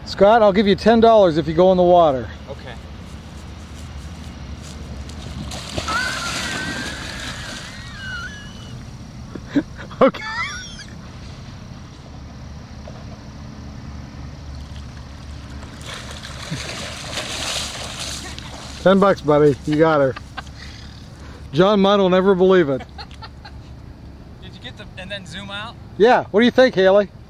Scott, I'll give you $10 if you go in the water. Okay. Okay. $10, buddy. You got her. John Munn will never believe it. Did you get the and then zoom out? Yeah. What do you think, Haley?